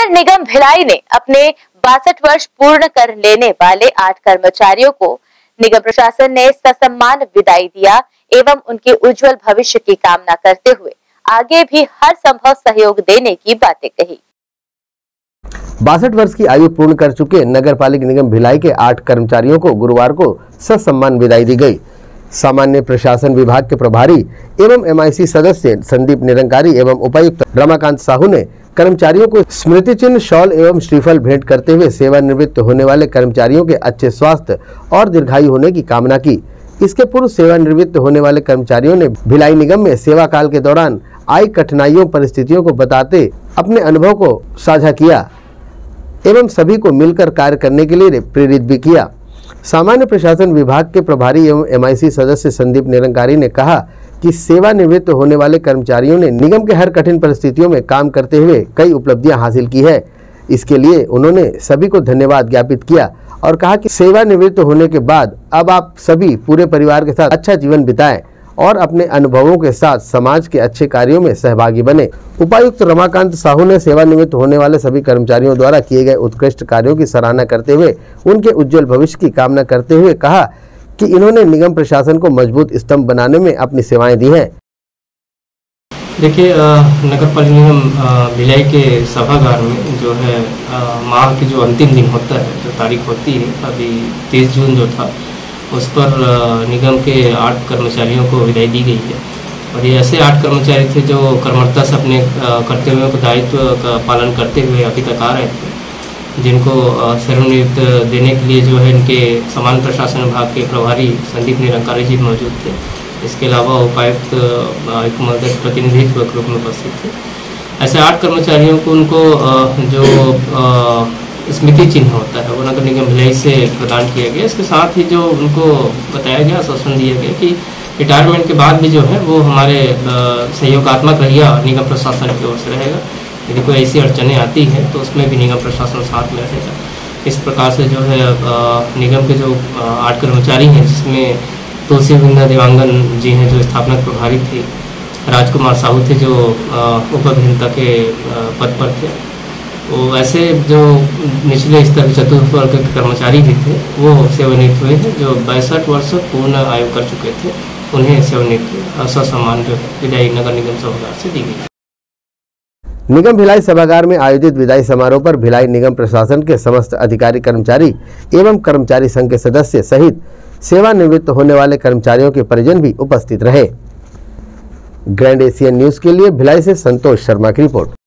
नगर निगम भिलाई ने अपने 62 वर्ष पूर्ण कर लेने वाले 8 कर्मचारियों को निगम प्रशासन ने ससम्मान विदाई दिया एवं उनके उज्जवल भविष्य की कामना करते हुए आगे भी हर संभव सहयोग देने की बातें कही। 62 वर्ष की आयु पूर्ण कर चुके नगर पालिक निगम भिलाई के 8 कर्मचारियों को गुरुवार को ससम्मान विदाई दी गई। सामान्य प्रशासन विभाग के प्रभारी एवं MIC सदस्य संदीप निरंकारी एवं उपायुक्त रमाकांत साहू ने कर्मचारियों को स्मृति चिन्ह, शॉल एवं श्रीफल भेंट करते हुए सेवानिवृत्त होने वाले कर्मचारियों के अच्छे स्वास्थ्य और दीर्घायु होने की कामना की। इसके पूर्व सेवानिवृत्त होने वाले कर्मचारियों ने भिलाई निगम में सेवा काल के दौरान आई कठिनाइयों परिस्थितियों को बताते अपने अनुभव को साझा किया एवं सभी को मिलकर कार्य करने के लिए प्रेरित भी किया। सामान्य प्रशासन विभाग के प्रभारी एवं MIC सदस्य संदीप निरंकारी ने कहा कि सेवानिवृत्त होने वाले कर्मचारियों ने निगम के हर कठिन परिस्थितियों में काम करते हुए कई उपलब्धियां हासिल की है। इसके लिए उन्होंने सभी को धन्यवाद ज्ञापित किया और कहा कि सेवानिवृत्त होने के बाद अब आप सभी पूरे परिवार के साथ अच्छा जीवन बिताएं और अपने अनुभवों के साथ समाज के अच्छे कार्यों में सहभागी बने। उपायुक्त रमाकांत साहू ने सेवानिवृत्त होने वाले सभी कर्मचारियों द्वारा किए गए उत्कृष्ट कार्यों की सराहना करते हुए उनके उज्जवल भविष्य की कामना करते हुए कहा कि इन्होंने निगम प्रशासन को मजबूत स्तंभ बनाने में अपनी सेवाएं दी हैं। देखिए, नगर पालिक निगम भिलाई के सभागार में जो है माह की जो अंतिम दिन होता है, जो तारीख होती है, अभी 30 जून जो था, उस पर निगम के 8 कर्मचारियों को विदाई दी गई है। और ये ऐसे 8 कर्मचारी थे जो कर्मठता से अपने कर्तव्यों को दायित्व का पालन करते हुए अभी तक आ रहे थे, जिनको सेवानिवृत्त देने के लिए जो है इनके सामान्य प्रशासन विभाग के प्रभारी संदीप निरंकारी जी मौजूद थे। इसके अलावा उपायुक्त महोदय प्रतिनिधित्व के रूप में उपस्थित थे। ऐसे 8 कर्मचारियों को उनको जो स्मृति चिन्ह होता है वो नगर निगम भिलाई से प्रदान किया गया। इसके साथ ही जो उनको बताया गया, आश्वासन दिया गया कि रिटायरमेंट के बाद भी जो है वो हमारे सहयोगात्मक रहिया निगम प्रशासन की ओर से रहेगा। यदि कोई ऐसी अड़चनें आती हैं तो उसमें भी निगम प्रशासन साथ में रहेगा। इस प्रकार से जो है निगम के जो 8 कर्मचारी हैं, जिसमें तुलसी बिंदा दिवांगन जी हैं जो स्थापना प्रभारी थे, राजकुमार साहू थे जो उप अभियंता के पद पर थे, वो ऐसे जो निचले स्तर के चतुर्थ वर्ग के कर्मचारी भी थे वो सेवानिवृत्त हुए हैं। जो 62 वर्ष पूर्ण आयु कर चुके थे उन्हें सेवानिवृत्त ससम्मान जो विदाई नगर निगम सभागार से दी गई। निगम भिलाई सभागार में आयोजित विदाई समारोह पर भिलाई निगम प्रशासन के समस्त अधिकारी कर्मचारी एवं कर्मचारी संघ के सदस्य सहित सेवानिवृत्त होने वाले कर्मचारियों के परिजन भी उपस्थित रहे। ग्रैंड एशियन न्यूज के लिए भिलाई से संतोष शर्मा की रिपोर्ट।